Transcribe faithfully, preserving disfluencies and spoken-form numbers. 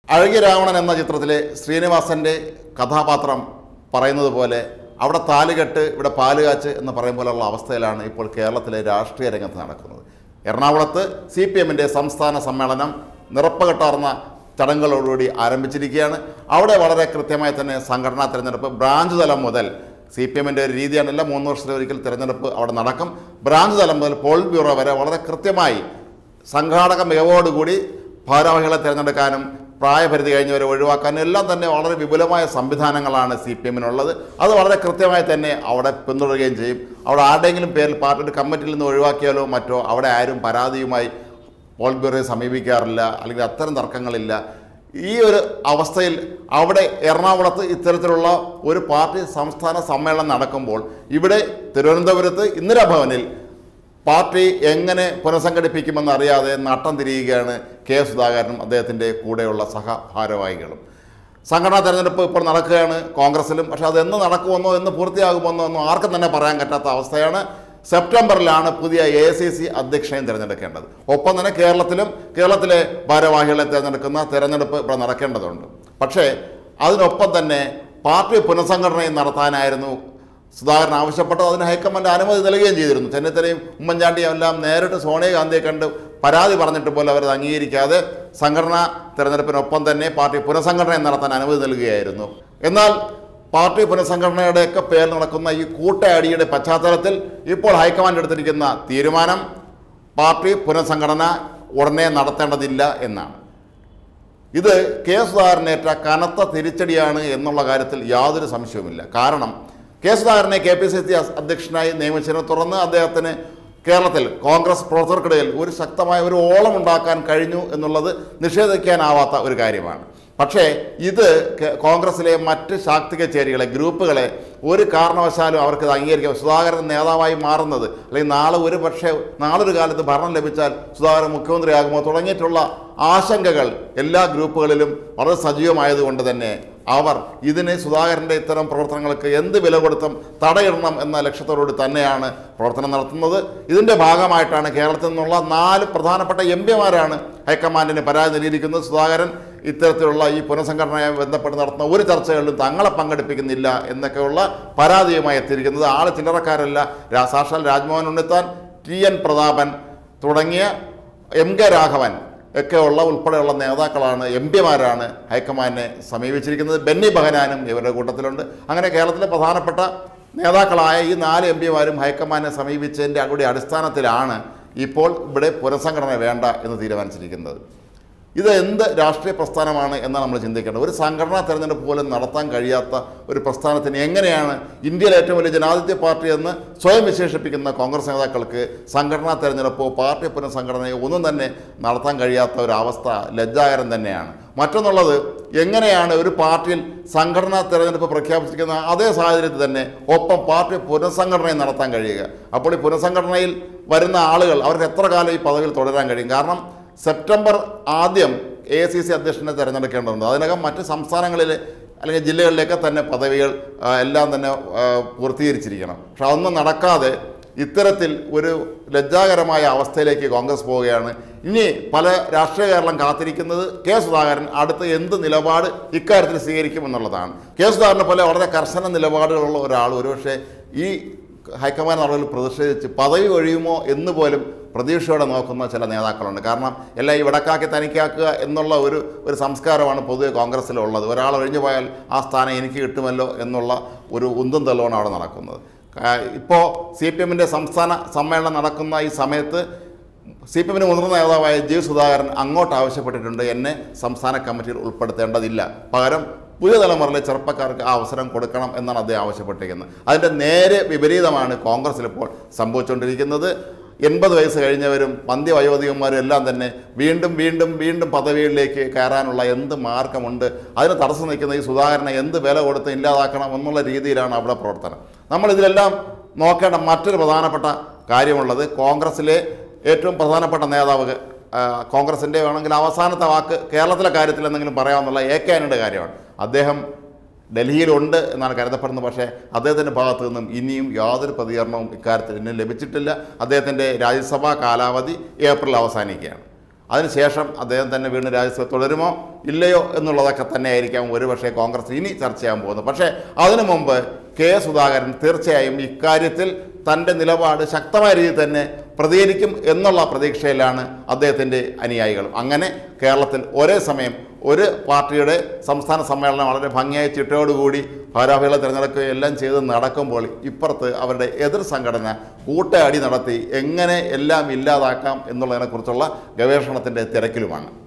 അഴകിയ രാവണൻ എന്ന ചിത്രത്തിലെ ശ്രീനിവാസൻ്റെ കഥാപാത്രം പറയുന്നത് പോലെ അവിടെ താലുകെട്ട് ഇവിടെ പാലുകാച്ച് എന്ന് പറയും പോലെയുള്ള അവസ്ഥയിലാണ് ഇപ്പോൾ കേരളത്തിലെ രാഷ്ട്രീയ രംഗത്ത് നടക്കുന്നത്. എറണാകുളത്ത് സി പി എമ്മിൻ്റെ സംസ്ഥാന സമ്മേളനം നിറപ്പകെട്ടാർന്ന ചടങ്ങുകളോടുകൂടി ആരംഭിച്ചിരിക്കുകയാണ്. അവിടെ വളരെ കൃത്യമായി തന്നെ സംഘടനാ തിരഞ്ഞെടുപ്പ് ബ്രാഞ്ച് തലം മുതൽ സി പി എമ്മിൻ്റെ ഒരു രീതിയാണല്ല, മൂന്ന് വർഷത്തിലൊരിക്കൽ തിരഞ്ഞെടുപ്പ് അവിടെ നടക്കും. ബ്രാഞ്ച് തലം മുതൽ പോളിറ്റ് ബ്യൂറോ വരെ വളരെ കൃത്യമായി സംഘാടക മികവോടുകൂടി ഭാരവാഹികളെ തിരഞ്ഞെടുക്കാനും പ്രായപരിധി കഴിഞ്ഞവരെ ഒഴിവാക്കാനും എല്ലാം തന്നെ വളരെ വിപുലമായ സംവിധാനങ്ങളാണ് സി പി എമ്മിനുള്ളത്. അത് വളരെ കൃത്യമായി തന്നെ അവിടെ പിന്തുടരുകയും ചെയ്യും. അവിടെ ആരുടെയെങ്കിലും പേരിൽ പാർട്ടിയുടെ കമ്മിറ്റിയിൽ നിന്ന് ഒഴിവാക്കിയാലോ മറ്റോ അവിടെ ആരും പരാതിയുമായി പോളിറ്റ് ബ്യൂറോയെ സമീപിക്കാറില്ല, അല്ലെങ്കിൽ അത്തരം തർക്കങ്ങളില്ല. ഈ ഒരു അവസ്ഥയിൽ അവിടെ എറണാകുളത്ത് ഇത്തരത്തിലുള്ള ഒരു പാർട്ടി സംസ്ഥാന സമ്മേളനം നടക്കുമ്പോൾ ഇവിടെ തിരുവനന്തപുരത്ത് ഇന്ദിരാഭവനിൽ പാർട്ടി എങ്ങനെ പുനഃസംഘടിപ്പിക്കുമെന്ന് അറിയാതെ നട്ടം തിരിയുകയാണ് കെ സുധാകരനും അദ്ദേഹത്തിൻ്റെ കൂടെയുള്ള സഹഭാരവാഹികളും. സംഘടനാ തെരഞ്ഞെടുപ്പ് ഇപ്പോൾ നടക്കുകയാണ് കോൺഗ്രസിലും. പക്ഷേ അതെന്ന് നടക്കുമെന്നോ എന്ന് പൂർത്തിയാകുമെന്നോ ഒന്നും ആർക്കും തന്നെ പറയാൻ പറ്റാത്ത അവസ്ഥയാണ്. സെപ്റ്റംബറിലാണ് പുതിയ എ ഐ സി സി അധ്യക്ഷനെയും തിരഞ്ഞെടുക്കേണ്ടത്. ഒപ്പം തന്നെ കേരളത്തിലും കേരളത്തിലെ ഭാരവാഹികളെ തിരഞ്ഞെടുക്കുന്ന തിരഞ്ഞെടുപ്പ് ഇവിടെ നടക്കേണ്ടതുണ്ട്. പക്ഷേ അതിനൊപ്പം തന്നെ പാർട്ടി പുനഃസംഘടനയും നടത്താനായിരുന്നു സുധാകരൻ ആവശ്യപ്പെട്ടത്. അതിന് ഹൈക്കമാൻഡ് അനുമതി നൽകുകയും ചെയ്തിരുന്നു. ചെന്നിത്തലയും ഉമ്മൻചാണ്ടിയും എല്ലാം നേരിട്ട് സോണിയാഗാന്ധിയെ കണ്ട് പരാതി പറഞ്ഞിട്ട് പോലും അവരത് അംഗീകരിക്കാതെ സംഘടനാ തെരഞ്ഞെടുപ്പിനൊപ്പം തന്നെ പാർട്ടി പുനഃസംഘടനയും നടത്താൻ അനുമതി നൽകുകയായിരുന്നു. എന്നാൽ പാർട്ടി പുനഃസംഘടനയുടെയൊക്കെ പേരിൽ നടക്കുന്ന ഈ കൂട്ടയടിയുടെ പശ്ചാത്തലത്തിൽ ഇപ്പോൾ ഹൈക്കമാൻഡ് എടുത്തിരിക്കുന്ന തീരുമാനം പാർട്ടി പുനഃസംഘടന ഉടനെ നടത്തേണ്ടതില്ല എന്നാണ്. ഇത് കെ സുധാകരനേറ്റ കനത്ത തിരിച്ചടിയാണ് എന്നുള്ള കാര്യത്തിൽ യാതൊരു സംശയവുമില്ല. കാരണം കെ സുധാകരനെ കെ പി സി സി അധ്യക്ഷനായി നിയമിച്ചതിനെ തുടർന്ന് അദ്ദേഹത്തിന് കേരളത്തിൽ കോൺഗ്രസ് പ്രവർത്തകർക്കിടയിൽ ഒരു ശക്തമായ ഒരു ഓളം ഉണ്ടാക്കാൻ കഴിഞ്ഞു എന്നുള്ളത് നിഷേധിക്കാനാവാത്ത ഒരു കാര്യമാണ്. പക്ഷേ ഇത് കോൺഗ്രസിലെ മറ്റ് ശാക്തിക ചേരികളെ ഗ്രൂപ്പുകളെ ഒരു കാരണവശാലും അവർക്ക് അംഗീകരിക്കാം. സുധാകരൻ നേതാവായി മാറുന്നത് അല്ലെങ്കിൽ നാളെ ഒരു പക്ഷേ നാളൊരു കാലത്ത് ഭരണം ലഭിച്ചാൽ സുധാകരൻ മുഖ്യമന്ത്രിയാകുമോ തുടങ്ങിയിട്ടുള്ള ആശങ്കകൾ എല്ലാ ഗ്രൂപ്പുകളിലും വളരെ സജീവമായതുകൊണ്ട് തന്നെ അവർ ഇതിന് സുധാകരൻ്റെ ഇത്തരം പ്രവർത്തനങ്ങൾക്ക് എന്ത് വില കൊടുത്തും തടയിടണം എന്ന ലക്ഷ്യത്തോടുകൂടി തന്നെയാണ് പ്രവർത്തനം നടത്തുന്നത്. ഇതിൻ്റെ ഭാഗമായിട്ടാണ് കേരളത്തിൽ നിന്നുള്ള നാല് പ്രധാനപ്പെട്ട എം പിമാരാണ് ഹൈക്കമാൻഡിന് പരാതി നൽകിയിരിക്കുന്നത്. സുധാകരൻ ഇത്തരത്തിലുള്ള ഈ പുനഃസംഘടനയുമായി ബന്ധപ്പെട്ട് നടത്തുന്ന ഒരു ചർച്ചകളിലും തങ്ങളെ പങ്കെടുപ്പിക്കുന്നില്ല എന്നൊക്കെയുള്ള പരാതിയുമായി എത്തിയിരിക്കുന്നത്. ആൾ ചില്ലറക്കാരല്ല. സാക്ഷാൽ രാജ്മോഹൻ ഉണ്ണിത്താൻ, ടി എൻ പ്രതാപൻ തുടങ്ങിയ എം കെ രാഘവൻ ഒക്കെയുള്ള ഉൾപ്പെടെയുള്ള നേതാക്കളാണ്, എം പിമാരാണ് ഹൈക്കമാൻഡിനെ സമീപിച്ചിരിക്കുന്നത്. ബെന്നി ബഹനാനും ഇവരുടെ കൂട്ടത്തിലുണ്ട്. അങ്ങനെ കേരളത്തിലെ പ്രധാനപ്പെട്ട നേതാക്കളായ ഈ നാല് എം പിമാരും ഹൈക്കമാൻഡിനെ സമീപിച്ചതിൻ്റെ കൂടി അടിസ്ഥാനത്തിലാണ് ഇപ്പോൾ ഇവിടെ പുനഃസംഘടന വേണ്ട എന്ന് തീരുമാനിച്ചിരിക്കുന്നത്. ഇത് എന്ത് രാഷ്ട്രീയ പ്രസ്ഥാനമാണ് എന്നാണ് നമ്മൾ ചിന്തിക്കേണ്ടത്. ഒരു സംഘടനാ തെരഞ്ഞെടുപ്പ് പോലും നടത്താൻ കഴിയാത്ത ഒരു പ്രസ്ഥാനത്തിന് എങ്ങനെയാണ് ഇന്ത്യയിലെ ഏറ്റവും വലിയ ജനാധിപത്യ പാർട്ടി എന്ന് സ്വയം വിശേഷിപ്പിക്കുന്ന കോൺഗ്രസ് നേതാക്കൾക്ക് സംഘടനാ തെരഞ്ഞെടുപ്പോ പാർട്ടി പുനഃസംഘടനയോ ഒന്നും തന്നെ നടത്താൻ കഴിയാത്ത ഒരവസ്ഥ ലജ്ജാകരം തന്നെയാണ്. മറ്റൊന്നുള്ളത്, എങ്ങനെയാണ് ഒരു പാർട്ടിയിൽ സംഘടനാ തെരഞ്ഞെടുപ്പ് പ്രഖ്യാപിച്ചിരിക്കുന്ന അതേ സാഹചര്യത്തിൽ തന്നെ ഒപ്പം പാർട്ടി പുനഃസംഘടനയും നടത്താൻ കഴിയുക? അപ്പോൾ ഈ പുനഃസംഘടനയിൽ വരുന്ന ആളുകൾ അവർക്ക് എത്ര കാലം ഈ പദവിയിൽ തുടരാൻ കഴിയും? കാരണം സെപ്റ്റംബർ ആദ്യം എ ഐ സി സി അധ്യക്ഷനെ തിരഞ്ഞെടുക്കേണ്ടതുണ്ട്. അതിനകം മറ്റ് സംസ്ഥാനങ്ങളിൽ അല്ലെങ്കിൽ ജില്ലകളിലേക്ക് തന്നെ പദവികൾ എല്ലാം തന്നെ പൂർത്തീകരിച്ചിരിക്കണം. പക്ഷെ അതൊന്നും നടക്കാതെ ഇത്തരത്തിൽ ഒരു ലജ്ജാകരമായ അവസ്ഥയിലേക്ക് കോൺഗ്രസ് പോവുകയാണ്. ഇനി പല രാഷ്ട്രീയ കേരളം കാത്തിരിക്കുന്നത് കെ സുധാകരൻ അടുത്ത എന്ത് നിലപാട് ഇക്കാര്യത്തിൽ സ്വീകരിക്കുമെന്നുള്ളതാണ്. കെ സുധാകരനെ പോലെ വളരെ കർശന നിലപാടുകളുള്ള ഒരാൾ ഒരുപക്ഷെ ഈ ഹൈക്കമാൻഡ് നടപടിയിൽ പ്രതിഷേധിച്ച് പദവി ഒഴിയുമോ എന്ന് പോലും പ്രതീക്ഷയോടെ നോക്കുന്ന ചില നേതാക്കളുണ്ട്. കാരണം എല്ലാം ഈ വടക്കാക്കി തനിക്കാക്കുക എന്നുള്ള ഒരു ഒരു സംസ്കാരമാണ് പൊതുവെ കോൺഗ്രസ്സിലുള്ളത്. ഒരാൾ ഒഴിഞ്ഞു പോയാൽ ആ സ്ഥാനം എനിക്ക് കിട്ടുമല്ലോ എന്നുള്ള ഒരു ഉന്തും തള്ളുവാണ് അവിടെ നടക്കുന്നത്. ഇപ്പോൾ സി പി എമ്മിൻ്റെ സംസ്ഥാന സമ്മേളനം നടക്കുന്ന ഈ സമയത്ത് സി പി എമ്മിന് മുതിർന്ന നേതാവായ ജി സുധാകരൻ അങ്ങോട്ട് ആവശ്യപ്പെട്ടിട്ടുണ്ട്, എന്നെ സംസ്ഥാന കമ്മിറ്റിയിൽ ഉൾപ്പെടുത്തേണ്ടതില്ല, പകരം പുതിയ തലമുറയിലെ ചെറുപ്പക്കാർക്ക് ആ അവസരം കൊടുക്കണം എന്നാണ് അദ്ദേഹം ആവശ്യപ്പെട്ടിരിക്കുന്നത്. അതിൻ്റെ നേരെ വിപരീതമാണ് കോൺഗ്രസ്സിൽ ഇപ്പോൾ സംഭവിച്ചുകൊണ്ടിരിക്കുന്നത്. എൺപത് വയസ്സ് കഴിഞ്ഞവരും പന്ത്യവയോധികന്മാരും എല്ലാം തന്നെ വീണ്ടും വീണ്ടും വീണ്ടും പദവികളിലേക്ക് കയറാനുള്ള എന്ത് മാർഗമുണ്ട്? അതിന് തടസ്സം നിൽക്കുന്ന ഈ സുധാകരനെ എന്ത് വില കൊടുത്ത് ഇല്ലാതാക്കണം എന്നുള്ള രീതിയിലാണ് അവിടെ പ്രവർത്തനം. നമ്മളിതിലെല്ലാം നോക്കേണ്ട മറ്റൊരു പ്രധാനപ്പെട്ട കാര്യമുള്ളത്, കോൺഗ്രസ്സിലെ ഏറ്റവും പ്രധാനപ്പെട്ട നേതാവ്, കോൺഗ്രസിൻ്റെ വേണമെങ്കിൽ അവസാനത്തെ വാക്ക് കേരളത്തിലെ കാര്യത്തിൽ എന്തെങ്കിലും പറയാമെന്നുള്ള എ കെ ആന്റണിയുടെ കാര്യമാണ്. അദ്ദേഹം ഡൽഹിയിലുണ്ട് എന്നാണ് കരുതപ്പെടുന്നത്. പക്ഷേ അദ്ദേഹത്തിൻ്റെ ഭാഗത്തു നിന്നും ഇനിയും യാതൊരു പ്രതികരണവും ഇക്കാര്യത്തിൽ ഇന്നും ലഭിച്ചിട്ടില്ല. അദ്ദേഹത്തിൻ്റെ രാജ്യസഭാ കാലാവധി ഏപ്രിൽ അവസാനിക്കുകയാണ്. അതിനുശേഷം അദ്ദേഹം തന്നെ വീണ്ടും രാജ്യസഭ തുടരുമോ ഇല്ലയോ എന്നുള്ളതൊക്കെ തന്നെയായിരിക്കാം ഒരുപക്ഷെ കോൺഗ്രസ് ഇനി ചർച്ച ചെയ്യാൻ പോകുന്നത്. പക്ഷേ അതിനു മുമ്പ് കെ സുധാകരൻ തീർച്ചയായും ഇക്കാര്യത്തിൽ തൻ്റെ നിലപാട് ശക്തമായ രീതിയിൽ തന്നെ പ്രതികരിക്കും എന്നുള്ള പ്രതീക്ഷയിലാണ് അദ്ദേഹത്തിൻ്റെ അനുയായികൾ. അങ്ങനെ കേരളത്തിൽ ഒരേ സമയം ഒരു പാർട്ടിയുടെ സംസ്ഥാന സമ്മേളനം വളരെ ഭംഗിയായി ചിട്ടയോടുകൂടി ഭാരവാഹികളെ തിരഞ്ഞെടുക്കുകയും എല്ലാം ചെയ്ത് നടക്കുമ്പോൾ ഇപ്പുറത്ത് അവരുടെ എതിർ സംഘടന കൂട്ടയടി നടത്തി എങ്ങനെ എല്ലാം ഇല്ലാതാക്കാം എന്നുള്ളതിനെക്കുറിച്ചുള്ള ഗവേഷണത്തിൻ്റെ തിരക്കിലുമാണ്.